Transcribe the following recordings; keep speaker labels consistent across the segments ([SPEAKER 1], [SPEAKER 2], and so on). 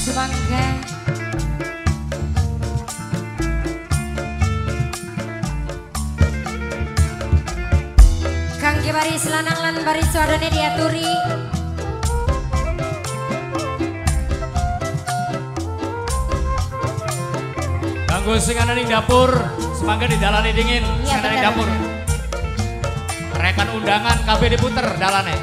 [SPEAKER 1] Semangga Kangge baris lanang lan baris wadone diaturi
[SPEAKER 2] Kanggo sing ana ning dapur semangga didalane dingin
[SPEAKER 1] Iya,
[SPEAKER 2] sing ana ning
[SPEAKER 1] bener.
[SPEAKER 2] dapur rekan undangan kabeh diputer dalane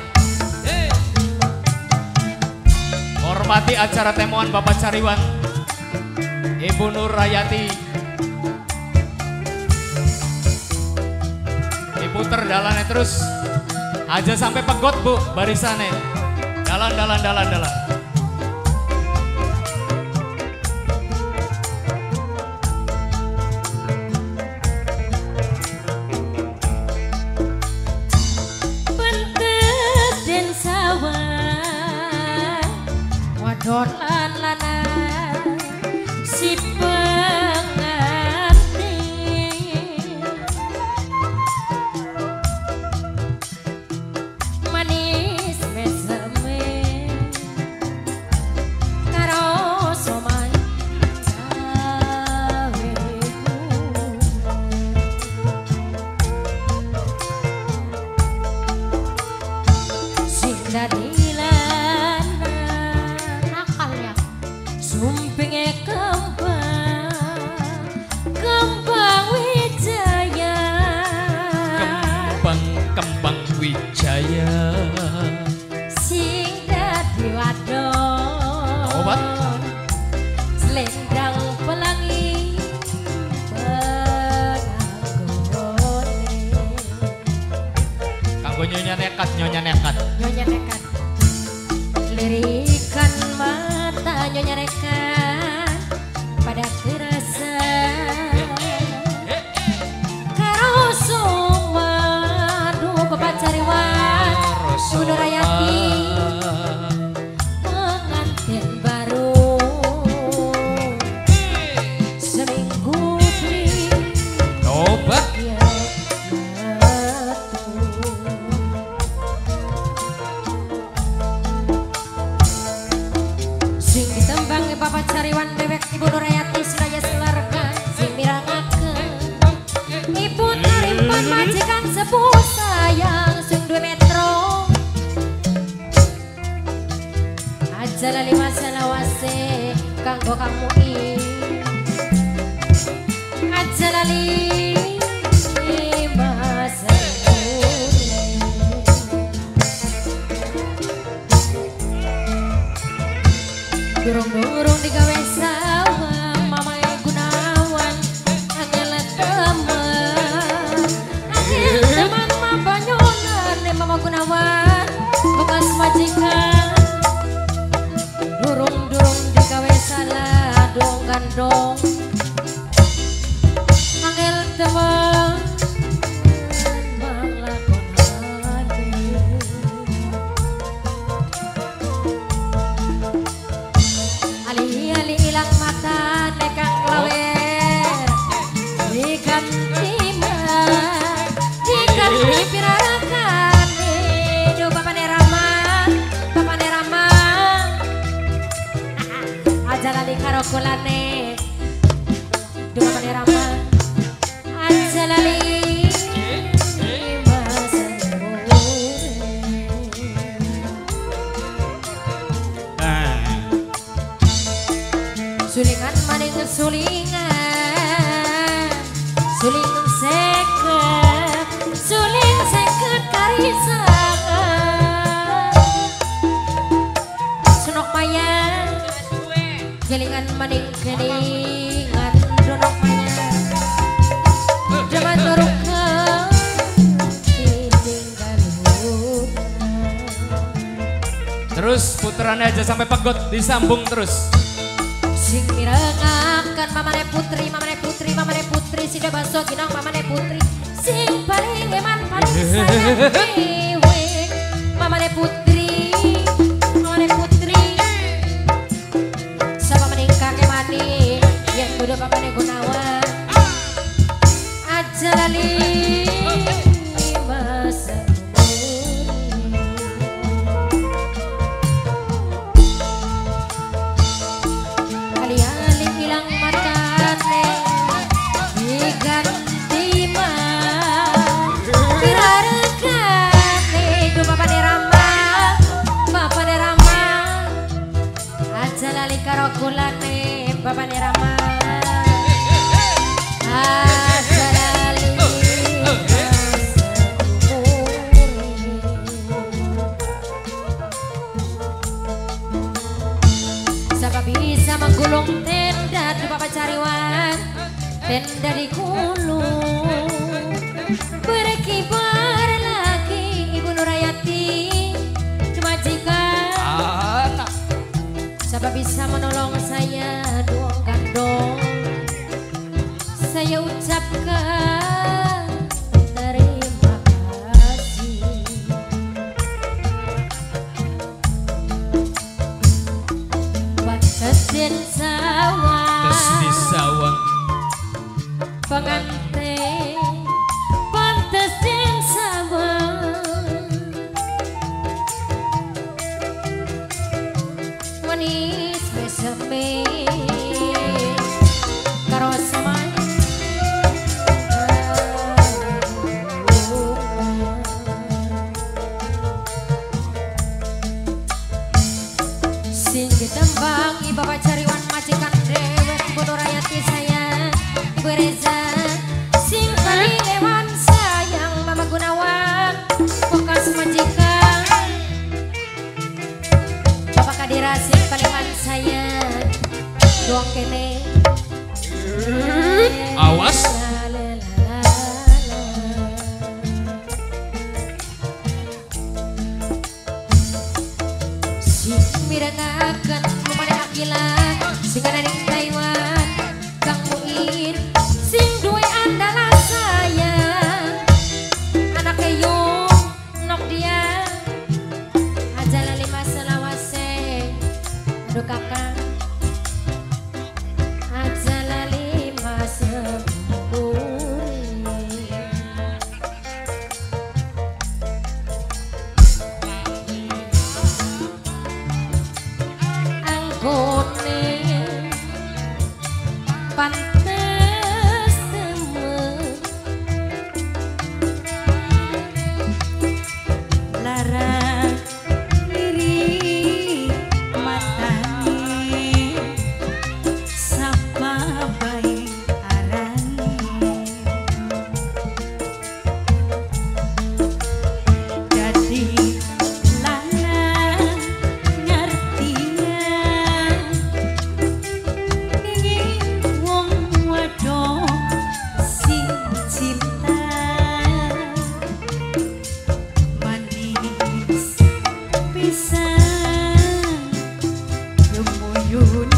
[SPEAKER 2] hormati acara temuan Bapak Cariwan Ibu Nur Rayati diputer dalane terus aja sampai pegot Bu barisane dalan
[SPEAKER 1] Bentes den sawah wadon lan lanang si pengantin manis meseme karo somai gaweku sing dadi nakal ya sumpinge kembang wijaya
[SPEAKER 2] kembang wijaya
[SPEAKER 1] sing dadi wadon
[SPEAKER 2] Obat?
[SPEAKER 1] selendang pelangi penanggone
[SPEAKER 2] kanggo nyonya nekat
[SPEAKER 1] nyonya nekat lirikan mata nyonya nekat pada kerasa karo sumadu Bapak Cariwan Ibu Nur Rayati pengantin baru seminggu beli
[SPEAKER 2] obat
[SPEAKER 1] ya sing ditembangi Bapak Cariwan bebek Ibu Nur Rayati sedaya selarga sing mirangakeun Ibu Tarimpan majikan sepuh sayang sing 2 metro aja lali masalah wase kanggo kamu aja lali masalah durung-durung digawe sawah Mamae Gunawan angel teman mabanyonan Mama Gunawan bekas majikan durung-durung digawe salah dong gandong angel teman ali-ali ilang mata nekang lawer diganti pirarakan do Bapane Rama aja lali karo kulane do Bapane Rama aja lali sulingan maning sulingan suling seket karisangan sunok maya kelingan maning kelingan donok maya jaman torukan ditinggal
[SPEAKER 2] terus puterannya aja sampai pegot disambung terus
[SPEAKER 1] sing mirengakan mamane putri sida baso ginang mamane putri sing paling eman paling sayang dewe mamane putri sama meningkak emani yang kudu mamane Gunawan aja lali masa karo kulane babane Rama. Siapa bisa menggulung tenda di Bapak Cariwan, tenda di gulung berkibar lagi Ibu Nurayati majikan. Siapa bisa menolong saya dua gandong, saya ucapkan terima kasih. Pantes den sawah,
[SPEAKER 2] Terus di sawah
[SPEAKER 1] pengantin pantes den sawah, manis besame karo samai. Sing ditembang Bapak Cariwan majikan dewek Ibu Nurayati saya Ibu Reza. Sing paling lewan sayang Mama Gunawan bekas majikan Bapak Kadira. Sing paling saya doang kene.
[SPEAKER 2] awas.
[SPEAKER 1] Mirangakan lumane akila sing ana ning Taiwan Kang Muin sing duwe andalan saya anak Yung nok dia aja lali masalawase. Aduh kakak aja lali anggone pantes temen
[SPEAKER 3] lara diri matane sapa bae arane jadi lanang ngertian ingin wong wadon sing cinta manis pisan gemuyun